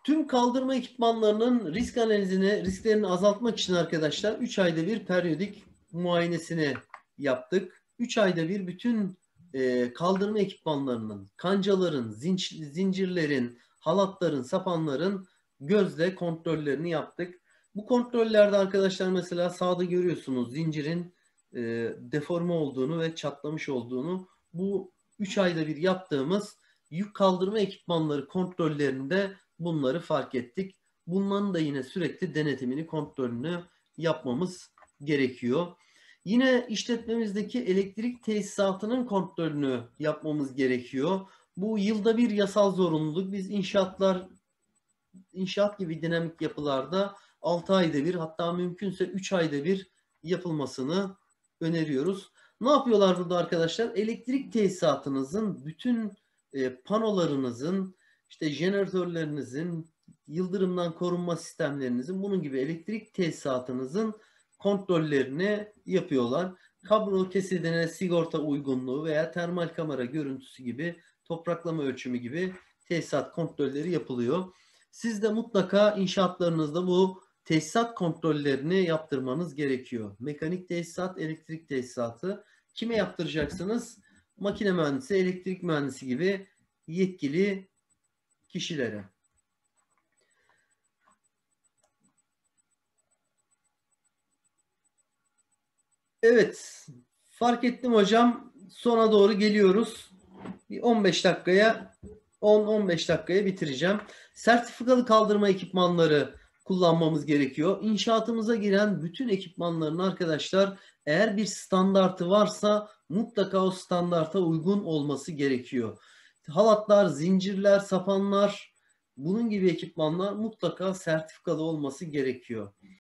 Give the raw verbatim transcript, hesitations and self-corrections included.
Tüm kaldırma ekipmanlarının risk analizini, risklerini azaltmak için arkadaşlar üç ayda bir periyodik muayenesini yaptık. üç ayda bir bütün e, kaldırma ekipmanlarının, kancaların, zinç, zincirlerin, halatların, sapanların gözle kontrollerini yaptık. Bu kontrollerde arkadaşlar mesela sağda görüyorsunuz zincirin e, deforme olduğunu ve çatlamış olduğunu. Bu üç ayda bir yaptığımız yük kaldırma ekipmanları kontrollerinde bunları fark ettik. Bunların da yine sürekli denetimini, kontrolünü yapmamız gerekiyor. Yine işletmemizdeki elektrik tesisatının kontrolünü yapmamız gerekiyor. Bu yılda bir yasal zorunluluk. Biz inşaatlar, inşaat gibi dinamik yapılarda altı ayda bir, hatta mümkünse üç ayda bir yapılmasını öneriyoruz. Ne yapıyorlar burada arkadaşlar? Elektrik tesisatınızın bütün e, panolarınızın, işte jeneratörlerinizin, yıldırımdan korunma sistemlerinizin, bunun gibi elektrik tesisatınızın kontrollerini yapıyorlar. Kablo kesidine sigorta uygunluğu veya termal kamera görüntüsü gibi, topraklama ölçümü gibi tesisat kontrolleri yapılıyor. Siz de mutlaka inşaatlarınızda bu tesisat kontrollerini yaptırmanız gerekiyor. Mekanik tesisat, elektrik tesisatı. Kime yaptıracaksınız? Makine mühendisi, elektrik mühendisi gibi yetkili kişilere. Evet, fark ettim hocam. Sona doğru geliyoruz. Bir on beş dakikaya, on on beş dakikaya bitireceğim. Sertifikalı kaldırma ekipmanları kullanmamız gerekiyor. İnşaatımıza giren bütün ekipmanların arkadaşlar, eğer bir standartı varsa mutlaka o standarta uygun olması gerekiyor. Halatlar, zincirler, sapanlar, bunun gibi ekipmanlar mutlaka sertifikalı olması gerekiyor.